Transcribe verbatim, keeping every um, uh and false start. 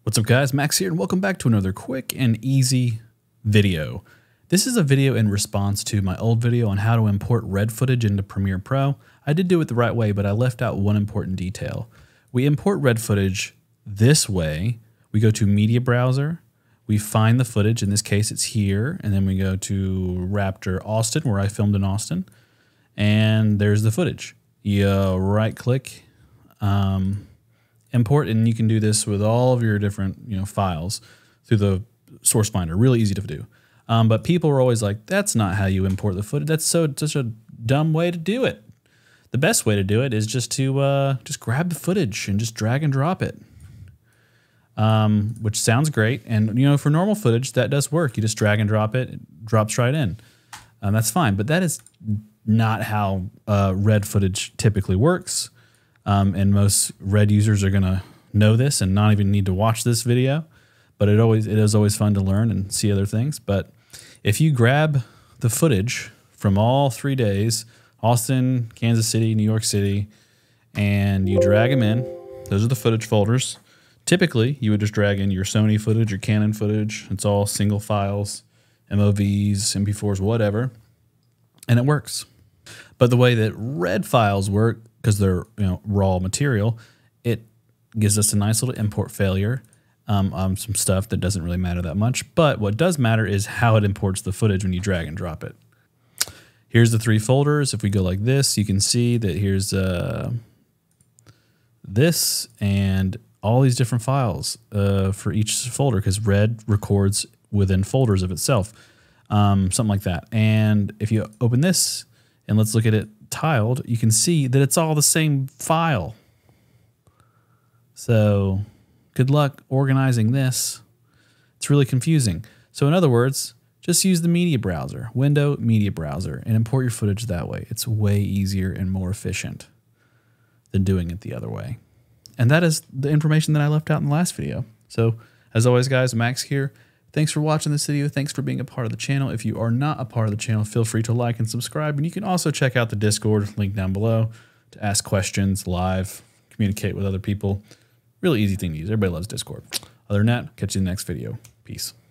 What's up guys, Max here and welcome back to another quick and easy video. This is a video in response to my old video on how to import red footage into Premiere Pro. I did do it the right way, but I left out one important detail. We import red footage this way. We go to Media Browser, we find the footage, in this case it's here, and then we go to Raptor Austin, where I filmed in Austin, and there's the footage. You right click, um, import, and you can do this with all of your different you know files through the source finder. Really easy to do. Um, but people are always like, that's not how you import the footage. That's so such a dumb way to do it. The best way to do it is just to uh, just grab the footage and just drag and drop it, um, which sounds great. And you know, for normal footage, that does work. You just drag and drop it, it drops right in. Um, that's fine. But that is not how uh, red footage typically works. Um, and most red users are going to know this and not even need to watch this video. But it always it is always fun to learn and see other things. But if you grab the footage from all three days, Austin, Kansas City, New York City, and you drag them in, those are the footage folders. Typically, you would just drag in your Sony footage, your Canon footage. It's all single files, M O Vs, M P fours, whatever, and it works. But the way that red files work, because they're you know raw material, it gives us a nice little import failure. Um, um, some stuff that doesn't really matter that much. But what does matter is how it imports the footage when you drag and drop it. Here's the three folders. If we go like this, you can see that here's uh, this and all these different files uh, for each folder, because red records within folders of itself, um, something like that. And if you open this and let's look at it tiled, you can see that it's all the same file. So good luck organizing this. It's really confusing. So in other words, just use the media browser, window media browser, and import your footage that way. It's way easier and more efficient than doing it the other way. And that is the information that I left out in the last video. So as always guys, Max here. Thanks for watching this video. Thanks for being a part of the channel. If you are not a part of the channel, feel free to like and subscribe. And you can also check out the Discord link down below to ask questions live, communicate with other people. Really easy thing to use. Everybody loves Discord. Other than that, catch you in the next video. Peace.